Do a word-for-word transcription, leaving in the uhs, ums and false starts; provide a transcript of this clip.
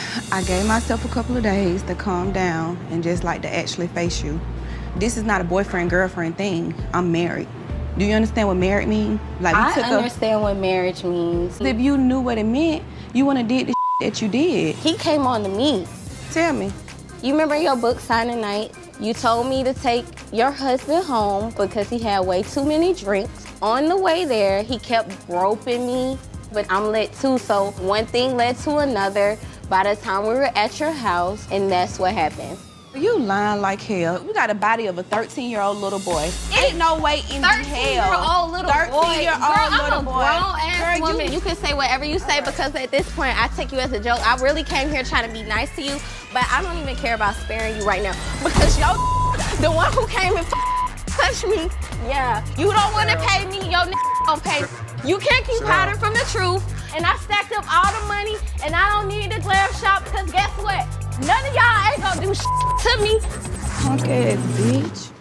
I gave myself a couple of days to calm down and just like to actually face you. This is not a boyfriend-girlfriend thing. I'm married. Do you understand what married means? Like we I took understand a, what marriage means. If you knew what it meant, you wouldn't have did the that you did. He came on to me. Tell me. You remember your book signing night? You told me to take your husband home because he had way too many drinks. On the way there, he kept groping me, but I'm lit too, so one thing led to another. By the time we were at your house, and that's what happened. You lying like hell. You got a body of a thirteen-year-old little boy. Ain't no way in hell. thirteen-year-old little boy. thirteen-year-old little boy. I'm a grown-ass woman. You... you can say whatever you say because at this point, I take you as a joke. I really came here trying to be nice to you, but I don't even care about sparing you right now because yo, the one who came and touched me, yeah. You don't want to pay me, your don't pay me. You can't keep hiding from the truth. And I stacked up all the money, and I don't need the glam shop because guess what? None of y'all ain't gonna do shit to me. Punk ass bitch.